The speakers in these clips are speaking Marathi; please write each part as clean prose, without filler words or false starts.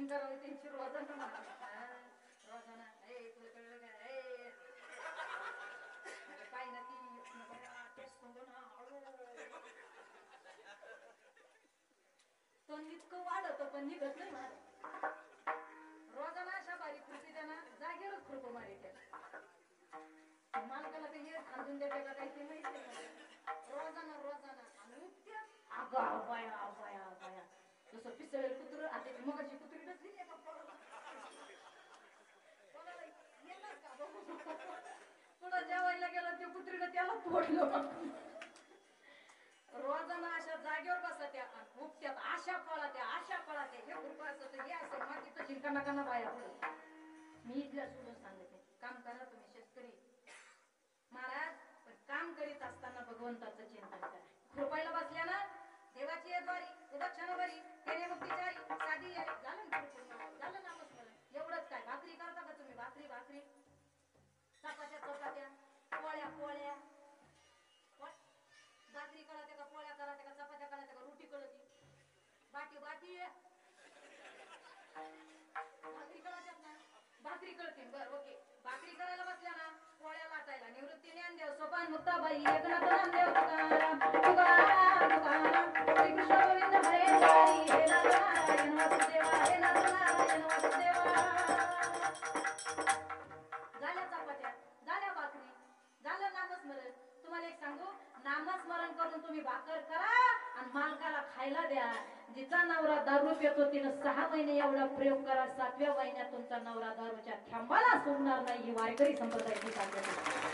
मीटिंग करावी त्यांची रोजाना रोजाना तुला कळलं काय काय ना ती तो इतकं वाढत पण निघत नाही माझं रोजाना अशा बारीक कृती त्यांना जागेवरच कृप मारी त्या मालकाला ते हे खांदून देते का काही ते माहित नाही रोजाना रोजाना आणि उठत्या अगं बाया बाया बाया जसं पिसळेल कुत्र आता मगाची कुत्री डसली नाही का कोणाला येणार का बघू पुढं जेवायला गेलं ते कुत्रीनं त्याला तोडलं रोजाना अशा जागेवर बसत्या उठत्यात आशा पळात्या हे कृपा असं हे असं मातीचं शिंकाना काना बाया पडत मी इथल्या सोडून सांगते काम करा तुम्ही शेतकरी महाराज पण काम करीत असताना भगवंताचं चिंतन करा कृपायला बसल्या ना देवाची येद्वारी उदक्षण बरी त्याने मुक्तीचारी साधी झालं झालं नामस्मरण एवढंच काय भाकरी करता का तुम्ही भाकरी चपात्या पोळ्या भाकरी कळते का पोळ्या कराते का चपात्या कराते का रोटी कळती बाटी भाकरी कळतात ना भाकरी कळते बर ओके भाकरी करायला बसल्या ना पोळ्या लाटायला निवृत्ती ज्ञानदेव सोपान मुक्ताबाई एकनाथ नामदेव तुकाराम श्रीकृष्ण गोविंद हरे हरी हे नारायण वासुदेवा हे नारायण वासुदेवा झाल्या चपात्या झाल्या भाकरी झालं नामस्मरण तुम्हाला एक सांगू नामस्मरण करून तुम्ही भाकर करा आणि मालकाला खायला द्या जिचा नवरा दारू पितो तिनं 6 महिने एवढा प्रयोग करा 7व्या महिन्यात तुमचा नवरा दारूच्या थेंबाला सोडणार नाही ही वारकरी संप्रदायाची सांगते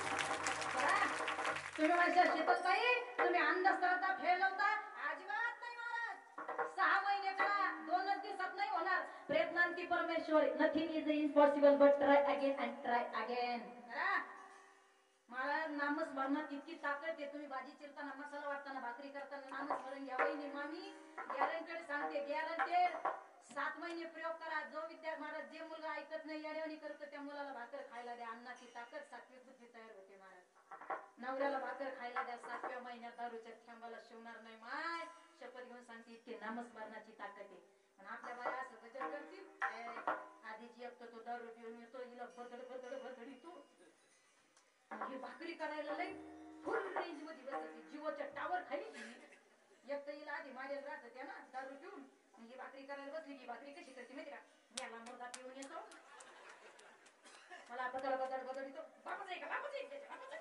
तुम्ही माझ्या शीतलताई तुम्ही अंधश्रद्धा फेलवता अजिबात नाही महाराज 6 महिने करा 2 दिवसात नाही होणार प्रयत्नांती परमेश्वर nothing is impossible but try again and try again महाराज नामस्मरणात इतकी ताकद आहे तुम्ही भाजी चिरताना मसाला वाटताना भाकरी करताना नामस्मरण घ्यावं नेमामी गॅरंटेड सांगते गॅरंटेड 7 महिने प्रयोग करा जो विद्या महाराज जे मुलगा ऐकत नाही येड्यावानी करतो त्या मुलाला भाकर खायला द्या अन्नाची ताकद 7वी बुद्धी तयार होते महाराज नवऱ्याला भाकर खायला द्या 7व्या महिन्यात दारूच्या थेंबाला शिवणार नाही माय शपथ घेऊन सांगते इतकी नामस्मरणाची ताकद आहे पण आपल्या बाया असं गजर करतील आधीची एक तो दारू पिऊन येतो हिला बदड तू ही भाकरी करायला लई फुल रेंज मध्ये बसते जीवाच्या टावर खाली एक तर हिला आधी मारेल राहत त्या ना दारू पिऊन ही भाकरी करायला बसली की भाकरी कशी करते माहिती का याला मुलगा पिऊन येतो मला बदड येतो बाबाच आहे का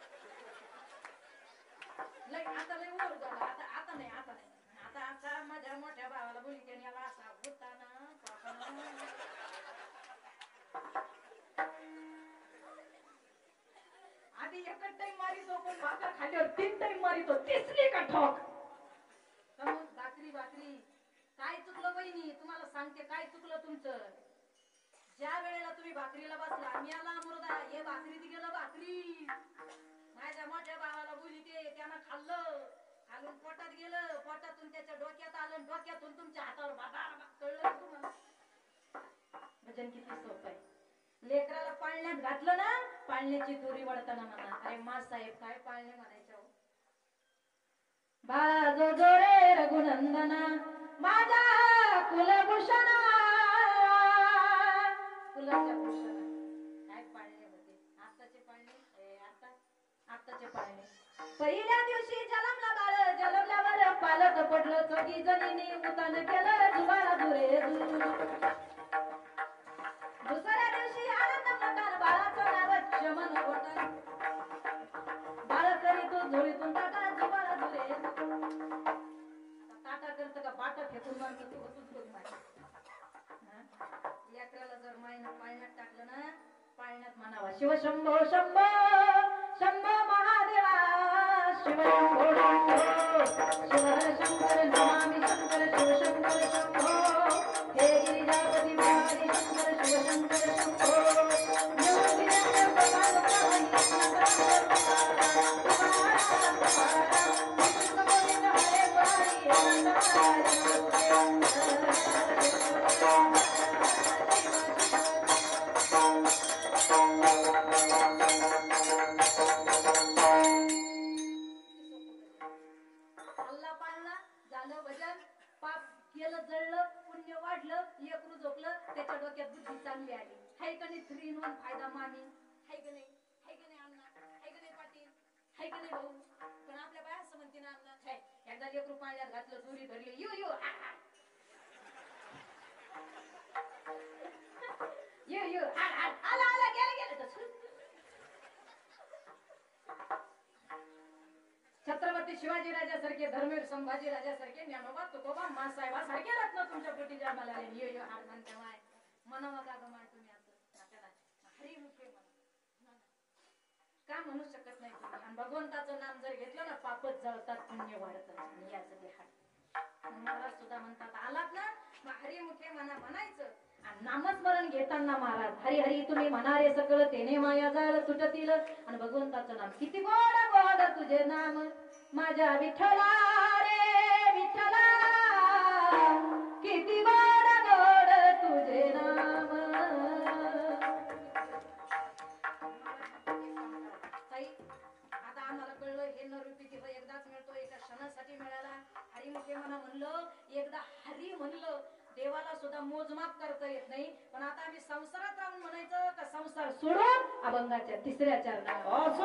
लई आता लई ओर झाला आता नाही आता माझ्या मोठ्या भावाला बोली त्याने याला असा होता ना आधी एकच टाइम मारितो पण भाकर खाल्यावर 3 टाइम मारितो तिसरी का ठोक समज भाकरी काय चुकलं बहिणी तुम्हाला सांगते काय चुकलं तुमचं ज्या वेळेला तुम्ही भाकरीला बसला मी आला मुर्दा हे भाकरीत गेलं भाकरी माझ्या मोठ्या भावाला बोली त्यानं खाल्लं पोटात गेलं पोटातून त्याच्या डोक्यात आलं डोक्यातून तुमच्या हातावर बाजार कळलं तुम्हाला भजन किती सोपं आहे लेकराला पाळण्यात घातलं ना पाळण्याची दोरी वळताना म्हणा अरे मा साहेब काय पाळणे म्हणायच्या बाळा जो जोरे रघुनंदना माझा कुलभूषण कुलाच्या भूषण काय पाळणे होते आताचे पाळणे पहिल्या दिवशी जलमल्यावर पालक पडलं चौघी जणीने उतान केलं जुबाला दुरे दुसऱ्या दिवशी आनंद मोठा बाळाचं नाव शमन होतं बाळ करी तो झोळीतून टाका जुबाला दुरे टाटा करत का बाटा फेकून मारतो तू होतूच बघ लेकराला जर मायनं पाळण्यात टाकलं ना पाळण्यात म्हणावा शिवशंभो शंभो शंभो महादेवा शिवशंभो शिवशंकर नमामि शंकर शिवशंकर शंभो हे गिरिजापती महारी शंकर शिवशंकर शंभो केलं जळलं पुण्य वाढलं लेकरू झोपलं त्याच्या डोक्यात बुद्धी चांगली आली हाय का नाही 3 in 1 फायदा मामी हाय का नाही अण्णा हाय का नाही पाटील हाय का नाही भाऊ पण आपल्या बाया असं म्हणते ना अण्णा हाय एकदा लेकरू पाण्यात घातलं दोरी धरली यो यो यो यो आला आला गेलं छत्रपती शिवाजी राजासारखे धर्मवीर संभाजी राजासारखे ज्ञानोबा तुकोबा मासाहेबा सारखे रत्न तुमच्या पोटी जन्माला आले यो यो हाड म्हणते माय म्हणावा का ग माय तुम्ही आता हरी मुखे म्हणा का म्हणू शकत नाही तुम्ही आणि भगवंताचं नाम जर घेतलं ना पापच जळतात पुण्य वाढतात आणि याचं ते हाड महाराज सुद्धा म्हणतात आलात ना मग हरी मुखे म्हणा म्हणायचं आणि नामस्मरण घेताना महाराज हरी हरी तुम्ही म्हणारे सकळ तेने माया जाळ तुटतील आणि भगवंताचं नाम किती गोड गोड तुझे नाम माझ्या विठ्ठला रे विठ्ठला किती गोड गोड तुझे नाम ताई आता आम्हाला कळलं हे न रूपी देव एकदाच मिळतो एका क्षणासाठी मिळाला हरी मुखे म्हणा म्हणलं एकदा हरी म्हणलं देवाला सुद्धा मोजमाप करता येत नाही पण आता आम्ही संसारात राहून म्हणायचं का संसार सोडून अभंगाच्या 3ऱ्या चरणात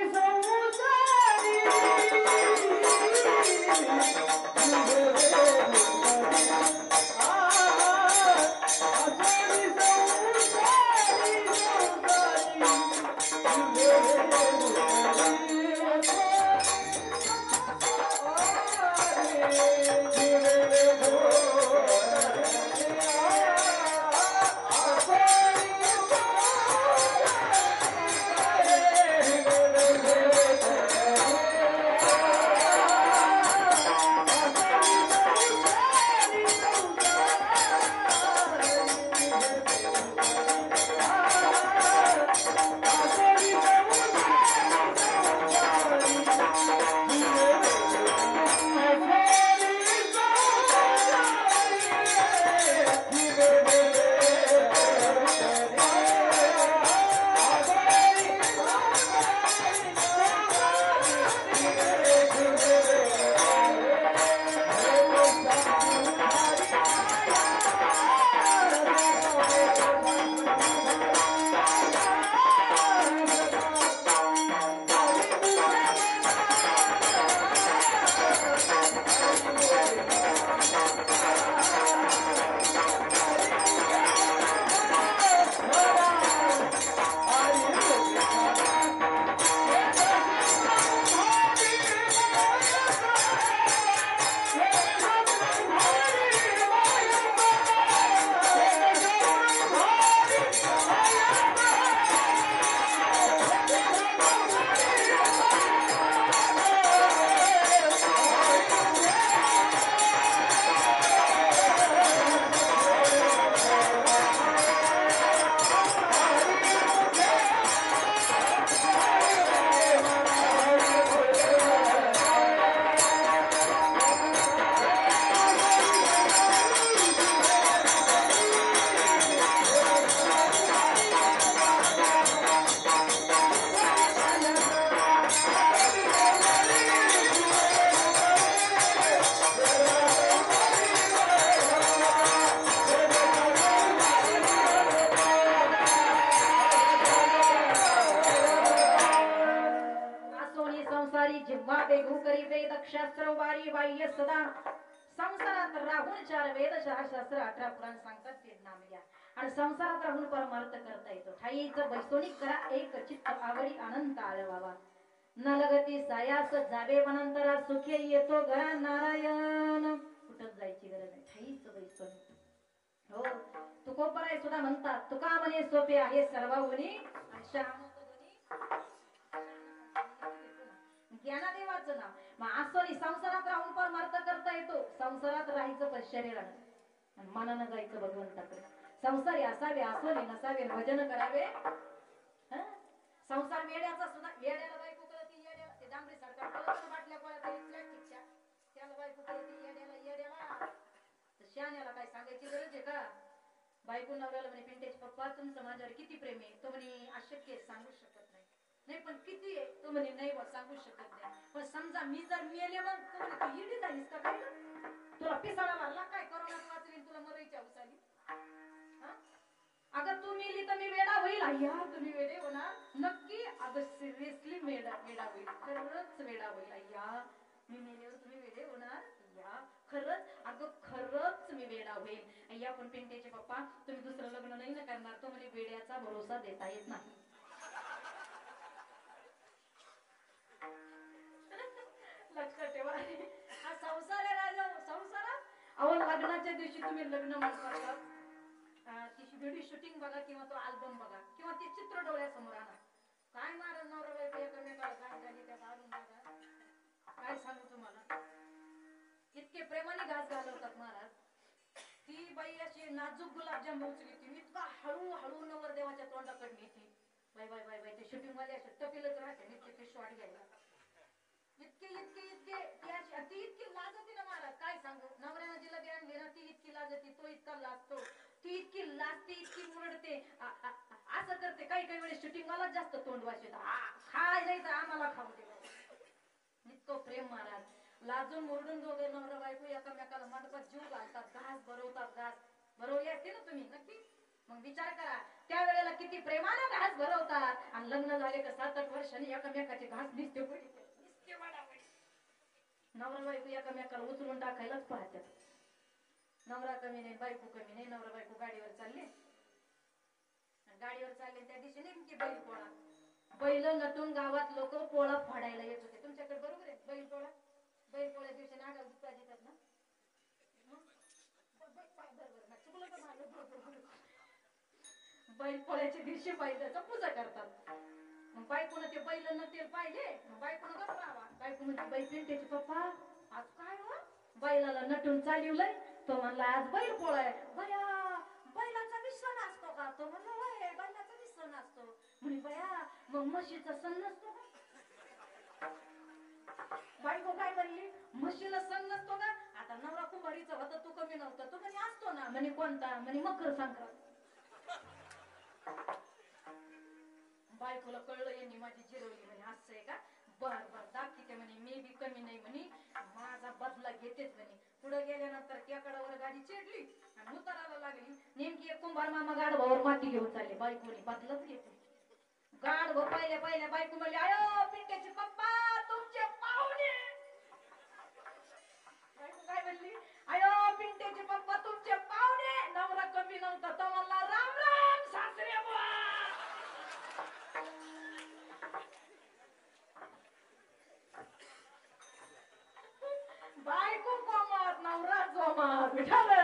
शास्त्र वारी बाह्य सदा संसारात राहून 4 वेद 6 शास्त्र 18 पुराण सांगतात ते नाम घ्या आणि संसारात राहून परमार्थ करता येतो ठाईचं वैसोनिक करा एक चित्त आवडी अनंत आळवावा नलगती सायास जावे वनंतरा सुखे येतो घरा नारायण कुठंच जायची गरज नाही ठाईचं वैसोनिक हो तुकोपराय सुद्धा म्हणतात तुका म्हणे सोपे आहे सर्वाहुनी आणि श्याम ज्ञानदेवाचं नाव मग असं संसारात राहून परमार्थ करता येतो संसारात राहायचं पण शरीरानं आणि मनानं जायचं भगवंताकडे संसारी असावे असोने नसावे भजन करावे संसार वेड्याचा सुद्धा वेड्याला बायको करती येड्याला ते डांबरी सरकार बाटल्या गोळ्या इथल्या ठिकच्या त्याला बायको करती येड्याला तर शहाण्याला काय सांगायची गरज आहे का बायको नवऱ्याला म्हणे पिंटेच पप्पा तुमचं माझ्यावर किती प्रेम आहे तो म्हणे अशक्य सांगू शकत नाही पण किती आहे तो म्हणे नाही बा सांगू शकत नाही पण समजा मी जर मेले मग तो म्हणे तू इडी झालीस का काय तुला पिसाळा मारला काय करोनात वाचली तुला मरायची हौस आली? अगं तू मेली तर मी वेडा होईल अय्या, तुम्ही वेडे होणार नक्की. अगं सिरियसली वेडा होईल, खरंच वेडा होईल अय्या. मी मेल्यावर तुम्ही वेडे होणार अय्या, खरंच. अगं खरंच मी वेडा होईल अय्या. पण पिंट्याचे पप्पा तुम्ही दुसरं लग्न नाही ना करणार, तो म्हणे वेड्याचा भरोसा देता येत नाही. लक्षात ठेवा, हा संसार आहे राजा, संसारात. अहो लग्नाच्या दिवशी तुम्ही लग्न म्हणता, ती व्हिडिओ शूटिंग बघा किंवा तो अल्बम बघा किंवा ते चित्र डोळ्यासमोर आणा. काय महाराज नवरा बायको एकमेकाला घास घाली त्यात आणून बघा. काय सांगू तुम्हाला, इतके प्रेमाने घास घालवतात महाराज. ती बाई अशी नाजूक गुलाबजाम उचली ती इतका हळूहळू नवरदेवाच्या तोंडाकडे नेती. बाई बाई बाई बाई ते शूटिंग वाले असे टपीलच राहते नित्य ते शॉट घ्यायला. इतके इतके इतके ती इतकी लाजती ना महाराज, काय सांगू. नवऱ्यानं जिला आणली ना ती इतकी लाजती, तो इतका लाजतो. ती इतकी लाजते, इतकी मुरडते, असं करते. काही काही वेळेस शूटिंग वाला जास्त तोंड वाजते, खाय नाही तर आम्हाला खाऊ दे. इतकं प्रेम महाराज. लाजून मुरडून दोघे नवरा बायको एकामेकाला मंडपात जीव घालतात, घास भरवतात. घास भरवले असते ना तुम्ही नक्की, मग विचार करा त्या वेळेला किती प्रेमानं घास भरवतात. आणि लग्न झाले का 7-8 वर्षांनी एकामेकाचे घास दिसते पडी नवरा बायको एकामेकाला उचलून टाकायलाच पाहतात. नवरा कमी नाही बायको कमी नाही. नवरा बायको गाडीवर चालले त्या दिवशी नेमकी बैल पोळा. बैल नटून गावात लोक पोळा फाडायला येत होते. तुमच्याकडे बरोबर आहे बैल पोळा. बैल पोळ्या दिवशी नागाला दुखा देतात ना. बैल पोळ्याच्या दिवशी बैलाचा पूजा करतात. मग बायकोनं ते बैल नटेल पाहिले, बायकोनं गप्पावा. बायको म्हणते बाई पिंट्याचे पप्पा आज काय हो, बैलाला नटून चालवलंय. तो म्हणला आज बैल पोळाय. बया बैलाचा बी सण असतो का? तो म्हणला होय बैलाचा बी सण असतो. म्हणे बया मग म्हशीचा सण नसतो का? बायको काय म्हणली, म्हशीला सण नसतो का? आता नवरा कुंभारीचा होता तो कमी नव्हता. तो म्हणे असतो ना. म्हणे कोणता? म्हणे मकर संक्रांत. बायकोला कळलं यांनी माझी जिरवली. म्हणे असं आहे का, बर बर दाखवते म्हणे मी बी कमी नाही म्हणे, माझा बदला घेतेच म्हणे. पुढे गेल्यानंतर टेकडावर गाडी चिडली आणि उतरायला लागली. नेमकी एक कुंभार मामा गाढवावर माती घेऊन चालले. बायकोने बदलच घेतली. गाढव पहिल्या बायको म्हणली अयो पिंट्याचे पप्पा तुमचे पाहुणे. बायको काय म्हणली, अयो पिंट्याचे पप्पा तुमचे पाहुणे. नवरा कमी नव्हता तो म्हणला राम राम सासरे बुवा. बायको कोमात नवरा जोमात.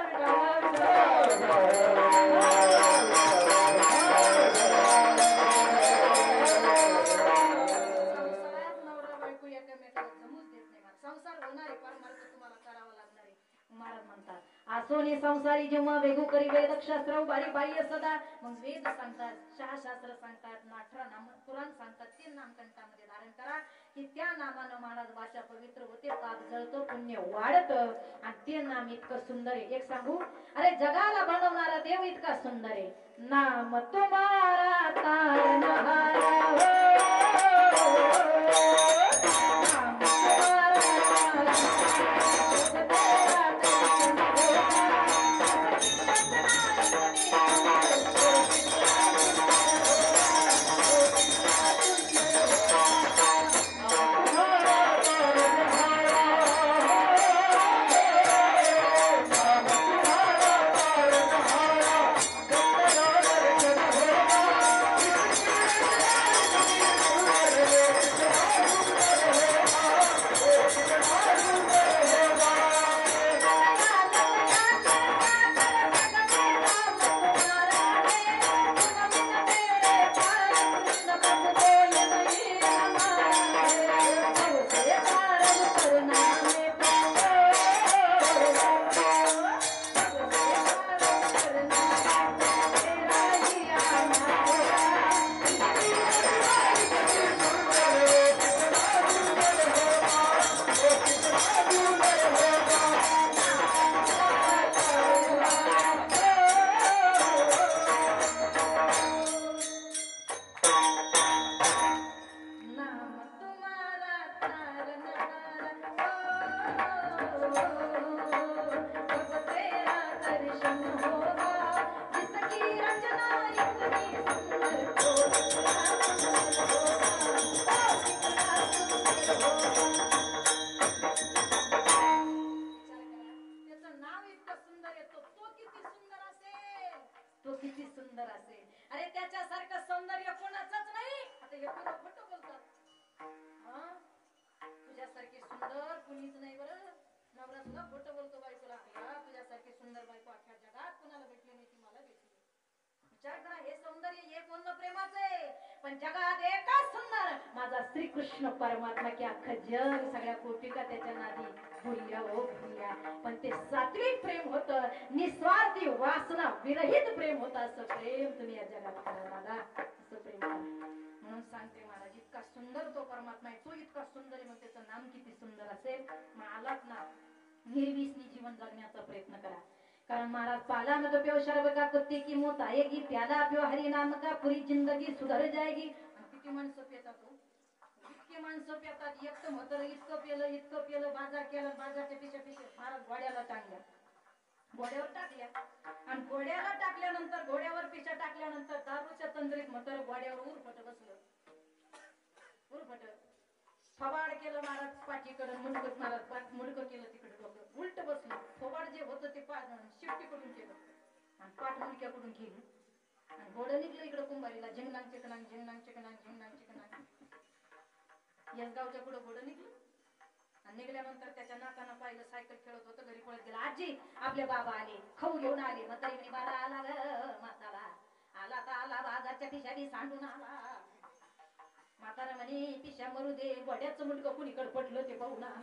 संसार होणार आहे, परमार्थ तुम्हाला करावा लागणार आहे. महाराज म्हणतात आसोनी संसारी जेव्हा वेगू करी वेदशास्त्र बारी बाह्य सदा. मग वेद सांगतात, शास्त्र सांगतात, नाम पुराण सांगतात. ते नाम कंठामध्ये धारण करा की त्या नामानं महाराज भाषा पवित्र होते, पाप जळतो, पुण्य वाढत. आणि ते नाम इतकं सुंदर आहे. एक सांगू, अरे जगाला बनवणारा देव इतका सुंदर आहे. नाम तुम्हारा तारनहारा इतका सुंदर येतो तो किती सुंदर असेल, तो किती सुंदर असेल. अरे त्याच्यासारखं सौंदर्य कोणाचंच नाही. आता हे पुरं खोटं बोलतात. तुझ्यासारखी सुंदर कुणीच नाही बरं. नवरा सुद्धा खोटं बोलतो बायकोला. तुझ्यासारखी सुंदर बायको अख्ख्या जगात कोणाला भेटली नाही, ती मला भेटली. विचार करा, हे सौंदर्य एक बोलणं प्रेमाचं आहे, पण जगात एकच सुंदर माझा श्रीकृष्ण परमात्मा की अख्खं जग सगळ्या कोटिका त्याच्या नादी भुलल्या हो भुलल्या. पण ते सात्विक प्रेम होतं, निस्वार्थी वासना विरहित प्रेम होतं. असं प्रेम तुम्ही या जगात करा दादा, असं प्रेम करा. म्हणून सांगते महाराज, इतका सुंदर तो परमात्मा आहे, तो इतका सुंदर आहे, मग त्याचं नाम किती सुंदर असेल. मग आलात ना, निर्विसनी जीवन जगण्याचा प्रयत्न करा. कारण महाराज पाला में तो प्यो शरब का कुत्ते की मौत आएगी, प्याला प्यो हरि नाम का पूरी जिंदगी सुधर जाएगी. किती माणसं पितात हो, इतके माणसं पितात. एकटं म्हातारं इतकं पेलं, बाजार केला, बाजारच्या पिशा महाराज घोड्याला टाकल्या, घोड्यावर टाकल्या. आणि घोड्याला टाकल्यानंतर, घोड्यावर पिशा टाकल्यानंतर दारूच्या तंद्रीत म्हातारं घोड्यावर उरफट बसलं, उरफट फवाड केलं महाराज पाठीकडे. मुंडक महाराज मुंडकं केलं तिकडे, डोकं उलट बसलं. फवाड जे होतं ते शिफ्टीकडून केलं आणि पाठ मुंडक्याकडून केली. आणि घोडं निघलं इकडे कुंभारीला, झिंगनांग चिकनांग झिंगनांग चिकनांग झिंगनांग चिकनांग. यशगावच्या पुढे घोडं निघलं आणि निघल्यानंतर त्याच्या नाकानं पाहिलं, सायकल खेळत होतं, घरी पळत गेला. आजी आपले बाबा आले, खाऊ घेऊन आले. म्हातारी म्हणे, बारा आला ग म्हातारा, आला तर आला, बाजारच्या पिशाने सांडून आला. म्हातारा म्हणे, पिशा मरू दे, घोड्याचं मुंडकं कुणीकडे पडलं ते पाहू ना.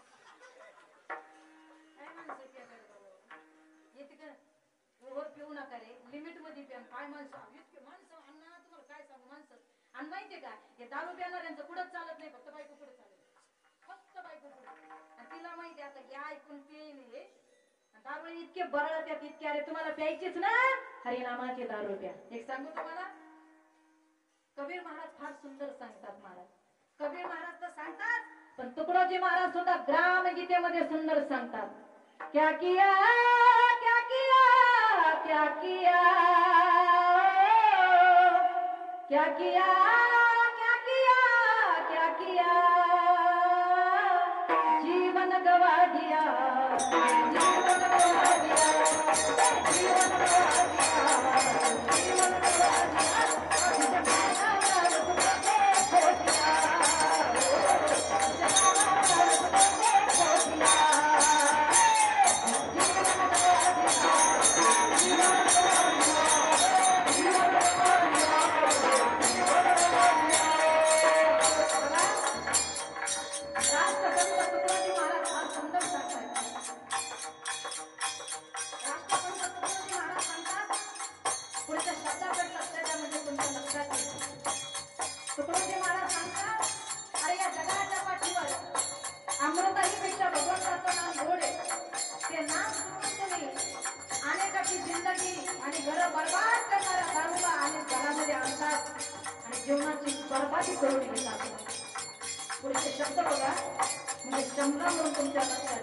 काय माणसं येते का, ओव्हर पिऊ नका रे, लिमिट मध्ये प्या. काय माणसं इतके माणसं अण्णा, तुम्हाला काय सांगू माणसं. आणि माहितीये का, हे दारू प्यानाऱ्यांचं पुढंच चालत नाही, फक्त बायको पुढे चालत, फक्त बायको पुढे. आणि तिला माहिती आता हे ऐकून पेन हे दारू इतके बरळ त्यात इतके. अरे तुम्हाला प्यायचीच ना, हरिनामाची दारू प्या. एक सांगू तुम्हाला, कबीर महाराज फार सुंदर सांगतात. महाराज कबीर महाराज तर सांगतात, पण तुकडोजी महाराज सुद्धा ग्राम गीतेमध्ये सुंदर सांगतात. क्या किया क्या किया क्या किया क्या किया क्या किया क्या किया, जीवन गवा दिया, जीवन गवा दिया, जीवन गवा दिया, जीवन गवा दिया. जीवनाची बरबादी करून घेतात. पुढचे शब्द बघा, म्हणजे संभ्रम म्हणून तुमच्या लक्षात